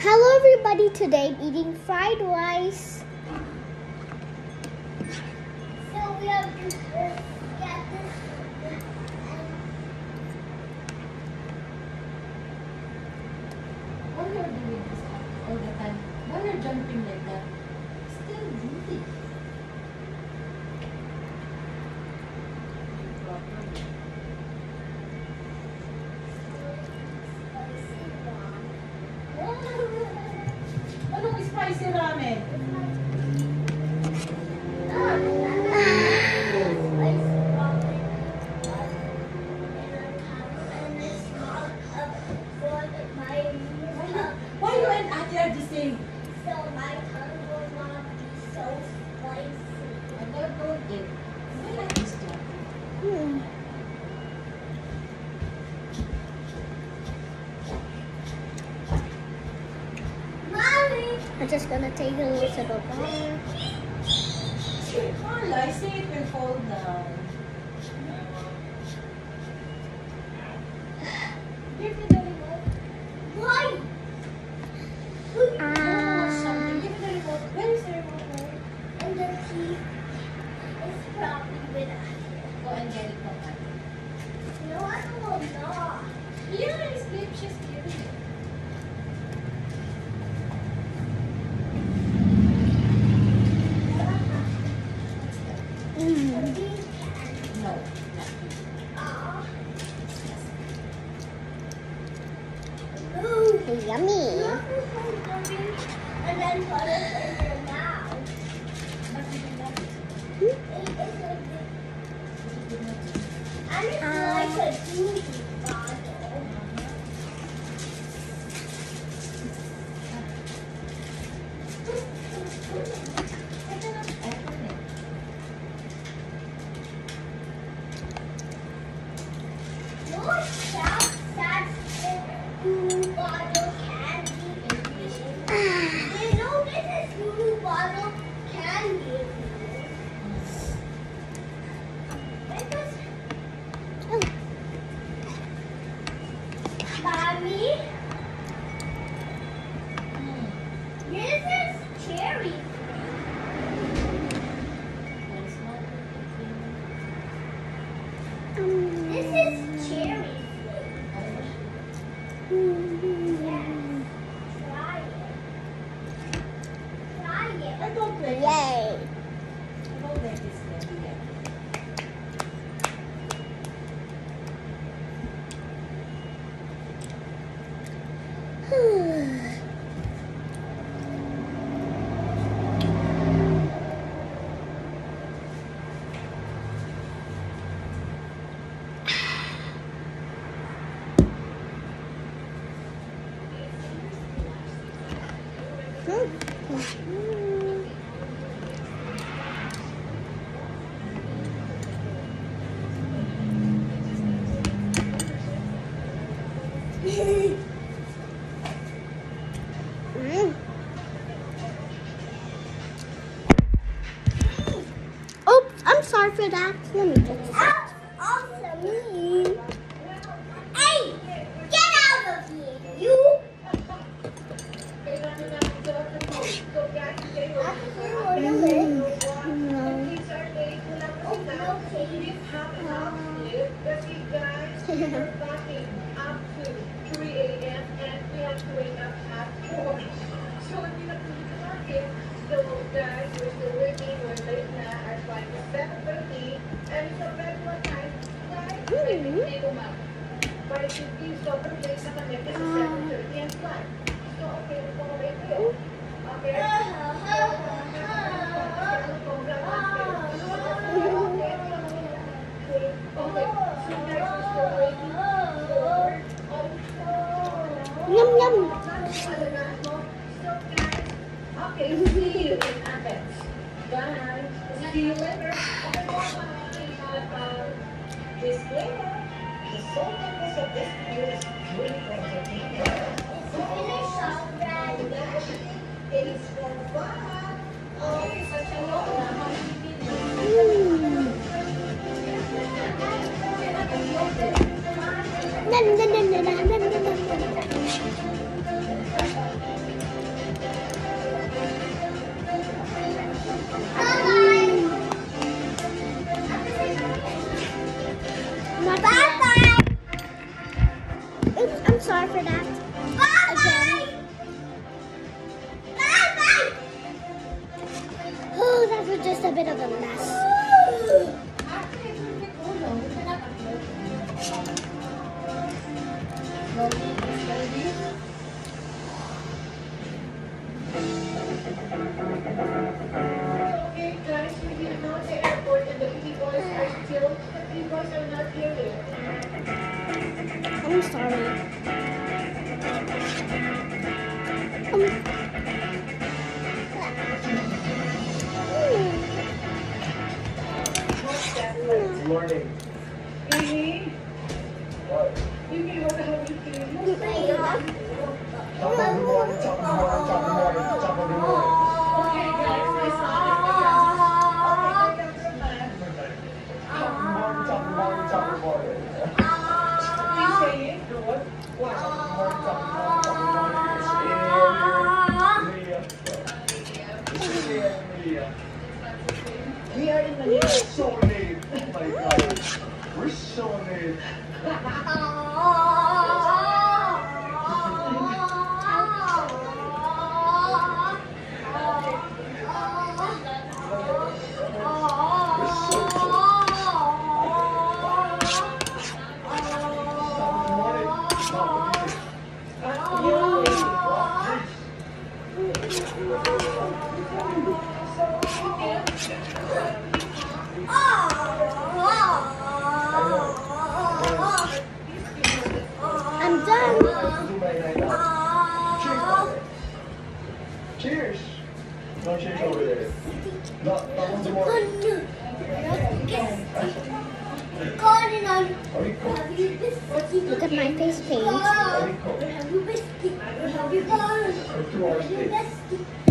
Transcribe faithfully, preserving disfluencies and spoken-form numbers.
Hello everybody, today I'm eating fried rice. So we have to uh, get this. Why you're doing this all the time? Why you're jumping like that? Still really. Anong spicy ramen? Why you and Ate are the same? So my tongue will not be so spicy. I never told it. I like this job. Hmm. Mommy! I'm just gonna take a little sip of water. Carla, I say it will fall down. Give me the remote. Why? Ah. Something. Give me the remote. Where is the remote? And the key is probably with us. Go and get it from Ate. No, I will not. Yeah, it's good. She's giving it. Mm. No, not Ah. you. Ooh. Yummy. And then put it in your mouth. But you don't like it. It is a good. It's a good note. And it's Uh, like a juicy bottle. Open it. What sounds that blue bottle candy? You know this is blue bottle candy. Because Oh. Mommy, Hmm. this is cherry. That's not Um, This is cherry. Yes. Try it. Try it. I don't like it. Yay. I don't like this candy yet. Mm. Oh, I'm sorry for that. Let me just. That's awesome. Hey, get out of here, you. But it should be so per place sa kanya kasi seven thirty and flight. So, okay, kung wait kayo. Okay? Okay. So, next is the waiting for Yum yum. Okay, see you in Athens. Bye. See you later. Uh, disclaimer. The sole purpose of this video is purely for entertainment. Finish already. It is for fun. Oh, such a long Mm. Na, na, na, na, na, na, na, na, na. sorry. Um, Good morning. Amy? What? Amy, what the hell are you doing? Top of the morning, top of the morning, top of the morning, top of the morning. Okay, guys, listen. Okay, go down to the left. Top of the morning, top of the morning, top of the morning. Please say it. Good. What? Top of the morning, top of the morning, top of the morning. Leah. Leah. Leah. We are in the We're so late. Oh my God. We're so late. I'm done. Cheers. No cheers over there. No, that one's more. Are we cool? Look at my face paint. Are we cool? Have you biscuit? Have you For two hours straight. biscuit?